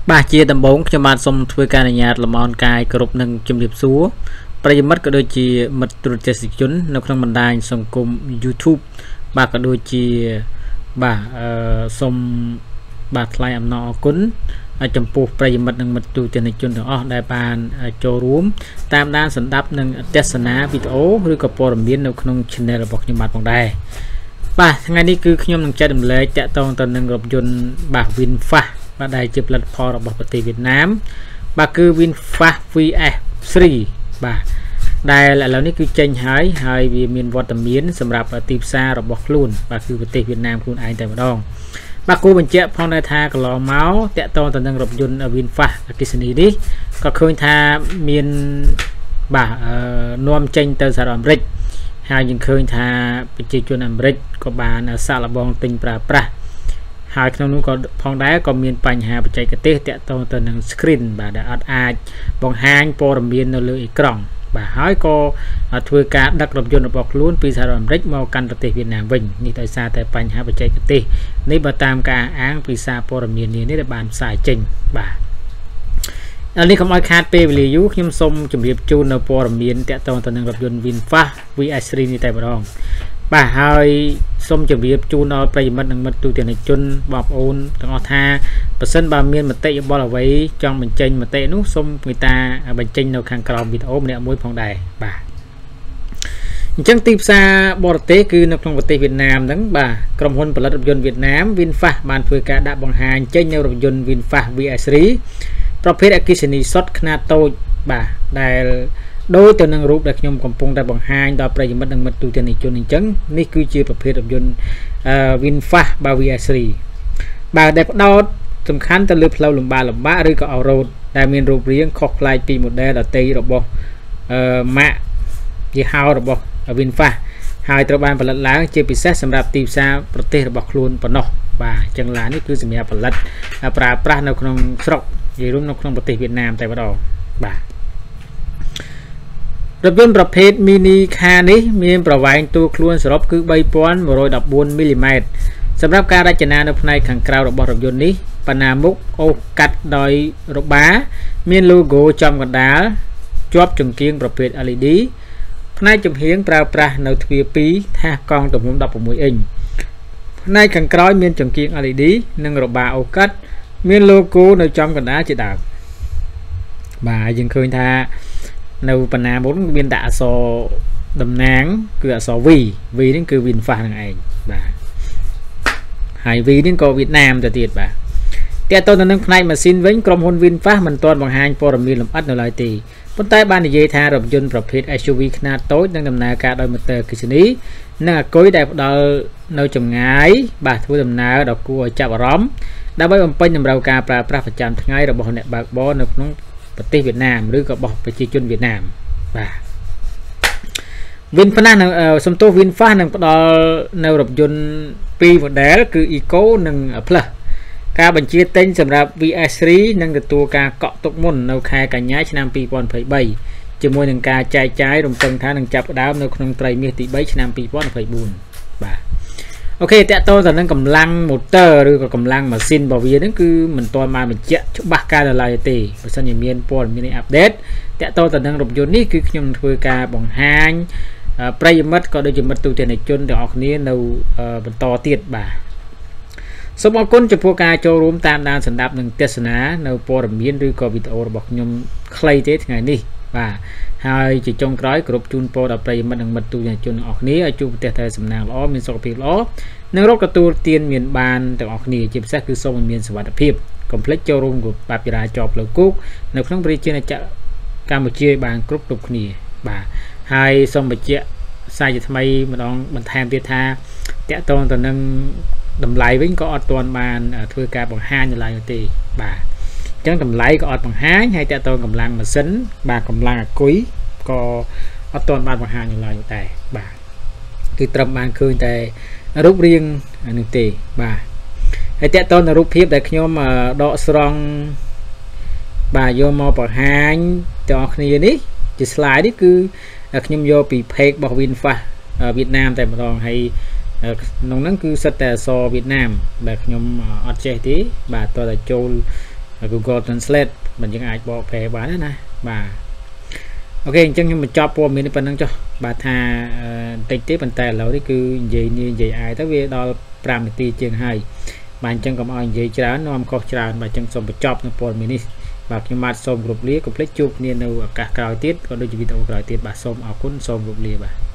bà chia tầm 4 cho bạn xong thuê ca nhà làm on cài cột nâng chùm điệp xúa bây giờ mất có đôi chi mật trượt chết chốn nó không bàn đài xong cùng YouTube bà có đôi chi bà xong bà lại âm nọ cuốn trong buộc bây giờ mất nâng mật trượt chết chốn đó đại bàn cho rúm tam đan sẵn đáp nâng test ná video rồi có bộ biến nó không channel bọc như mặt bằng đài bà ngày đi cứ nhom nâng chạy đầm lệ chạy tông tần nâng gộp dồn bà VinFast bà đại chụp lật phò của bậc tỷ Việt Nam bà cứ VinFast VF3 bà đây là ní cứ tranh hai vì miền vọt tầm miến sầm rạp ở tìm xa rồi bọc luôn bà cứ bậc tỷ Việt Nam luôn ai tại đòn bà cô bình chẹp phong đại tha có lò máu chạy tông tần nâng gộp dồn ở VinFast cái gì đi có khơi tha miền bà nuông tranh từ xã đoàn Rích hai những khơi tha chỉ cho nằm Rích có bà là xa là bong tình pra hai trong nó có phong đá có miền Pành Hà và chạy cái tết tẹt to từ năng screen bà đã ai bằng hai po miền nó lưỡi còng bà hỏi có thuê cá đặc lập dân bọc luôn vì sao làm rất mau căn tết Việt Nam mình như tại sao tại Pành Hà và chạy cái tết nếu bà tam cả áng vì sao po miền này nếu là bàn xài trình bà này không ai khát về lý do nhưng xong chuẩn bị chun ở po miền tẹt to từ năng lập dân VinFast VS3 như tại bà bà hai xong chuẩn bị chu nó bây mất năng mất tu tiền này chun bọc ôn thằng tha và sân bà miên mà tệ bao là với trong mình tranh mà tệ nút xong người ta bệnh tranh đâu khang còng bị ốm nè môi phòng đài bà chẳng tiếp xa bò tế cứ nó trong Việt Nam đấng bà cầm hôn và lập dân Việt Nam VinFast ban phơi cả đã bằng hàng tranh nhau lập dân VinFast VS3 profit acquisition shot knato bà đài đôi từ năng rút đặc nhôm cầm pung tại bằng hai đo bây giờ mất năng mất tu tiền này cho nên chấn ní cứ chia tập hợp dân VinFast bao VS3 bà đẹp đo tầm khán ta lướt lâu lùm ba rồi có road đại miền rụt riêng khóc lại tìm một đây là tây rồi bỏ mạ gì hao rồi bỏ ở VinFast hai tờ ban và lật lá chia bị xét sầm rạp tìm xa prote rồi bọc luôn và nó và chẳng là ní cứ gì mà lật pra nó không sọc gì đúng nó không prote Việt Nam tại bắt đầu bàรถยนต์ประเภทมินิคาร์นี้มีประวัติตัวคล้วนสำหรับคือใบป้อน114 มิลลิเมตรสำหรับการรจนาในขังกราวរបស់រថយន្តនេះปนามุกโอกัดโดยรถบ้ามีโลโก้จอมกระดาษជាប់ចង្គៀងប្រភេទ LED ផ្នែកចំហៀងប្រើប្រាស់នៅទ្វារ2ថាសកង់ទំហំ16 អ៊ីនផ្នែកខាងក្រោយមានចង្គៀង LED និងរបាអូកាត់មានโลโก้នៅចំកណ្ដាលជាដើមបាទយើងឃើញថានៅបណ្ណាមុនមានដាក់អក្សរតំណាងគឺអក្សរ V នេះគឺ VinFast នឹងឯងបាទហើយ V នេះក៏វៀតណាមទៅទៀតបាទតើតើទៅនឹងផ្នែកម៉ាស៊ីនវិញក្រុមហ៊ុន VinFast មិនទាន់បង្ហាញព័ត៌មានលម្អិតនៅឡើយទេប៉ុន្តែបាននិយាយថារថយន្តប្រភេទ SUV ខ្នាតតូចនឹងដំណើរការដោយម៉ូទ័រអគ្គិសនីនិងអាគុយដែលផ្ដល់នៅចម្ងាយបាទធ្វើដំណើរដល់គួរឲ្យចាប់អារម្មណ៍ដើម្បីបំពេញតម្រូវការប្រើប្រាស់ប្រចាំថ្ងៃរបស់អ្នកបើកបរនៅក្នុងប្រទេសវៀតណាមឬក៏របស់ប្រជាជនវៀតណាមបាទ VinFast នឹងសំទោស VinFast នឹងផ្ដល់នៅរថយន្ត2 model គឺ Eco និង Plus ការបញ្ជាទិញសម្រាប់ VS3 នឹងទទួលការកក់ទុកមុននៅខែកញ្ញាឆ្នាំ2023ជាមួយនឹងការចែកចាយរំពឹងថានឹងចាប់ផ្ដើមនៅក្នុងត្រីមាសទី3ឆ្នាំ2024បាទអូខេតើតើទៅនឹងកម្លាំង motor ឬក៏កម្លាំងម៉ាស៊ីនរបស់វាហ្នឹងគឺមិនទាន់បានបញ្ជាក់ច្បាស់ការដល់ឡើយទេបើសិនជាមានព័ត៌មាន update តើតើទៅនឹងរថយន្តនេះគឺខ្ញុំនឹងធ្វើការបង្ហាញប្រិយមិត្តក៏ដូចជាមិត្តទូទាំងជនទាំងអស់គ្នានៅបន្តទៀតបាទសូមអរគុណចំពោះការចូលរួមតាមដានស្ដាប់និងទស្សនានៅព័ត៌មានឬក៏វីដេអូរបស់ខ្ញុំខ្លីទេថ្ងៃនេះបាទហើយជាចុងក្រោយគ្រប់ជូនពរដល់ប្រិយមិត្តនិងមិត្តទូទាំងជនទាំងអស់គ្នាឲ្យជួបប្រទេសតែសំណាងល្អមានសុខភាពល្អនិងរកទទួលទានមានបានទាំងអស់គ្នាជាពិសេសគឺសូមឲ្យមានសុវត្ថិភាពកុំភ្លេចចូលរួមกับបាបិរាជាប់ផ្លូវគោកនៅក្នុងប្រជាជាតិកម្ពុជាបានគ្រប់គ្នាបាទហើយសូមបញ្ជាក់សារជាថ្មីម្ដងបន្ថែមទៀតថាតកតងទៅនឹងតម្លៃវិញក៏អត់ទាន់បានធ្វើការបង្ហាញនៅឡើយទេបាទអញ្ចឹងតម្លៃក៏អត់បង្ហាញហើយតកតងកម្លាំងម៉ាស៊ីនបាទកម្លាំងអាគុយក៏អត់ទាន់បានបង្ហាញនៅឡើយដែរបាទគឺត្រឹមបានឃើញតែរូបរាងនេះទេបាទហើយតកតងរូបភាពដែលខ្ញុំដកស្រង់បាទយកមកបង្ហាញទាំងអស់គ្នានេះជា slide នេះគឺខ្ញុំយកពី page របស់ VinFast វៀតណាមតែម្ដងហើយក្នុងហ្នឹងគឺសិតតែអក្សរវៀតណាមដែលខ្ញុំអត់ចេះទេបាទតើចូល Google Translate มันยังអាចបកប្រែបានណាបាទអូខេអញ្ចឹងខ្ញុំបញ្ចប់ព័ត៌មាននេះប៉ុណ្ណឹងចុះបាទថាបន្តិចទេប៉ុន្តែឥឡូវនេះគឺនិយាយនេះនិយាយអាយទៅវាដល់5នាទីជាងហើយបាទអញ្ចឹងកុំឲ្យនិយាយច្រើននាំខុសច្រើនបាទអញ្ចឹងសូមបញ្ចប់នៅព័ត៌មាននេះបាទខ្ញុំបាទសូមគោរពលាកុំភ្លេចជួបគ្នានៅឱកាសក្រោយទៀតក៏ដូចជាវីដេអូក្រោយទៀតបាទសូមអរគុណសូមគោរពលាបាទ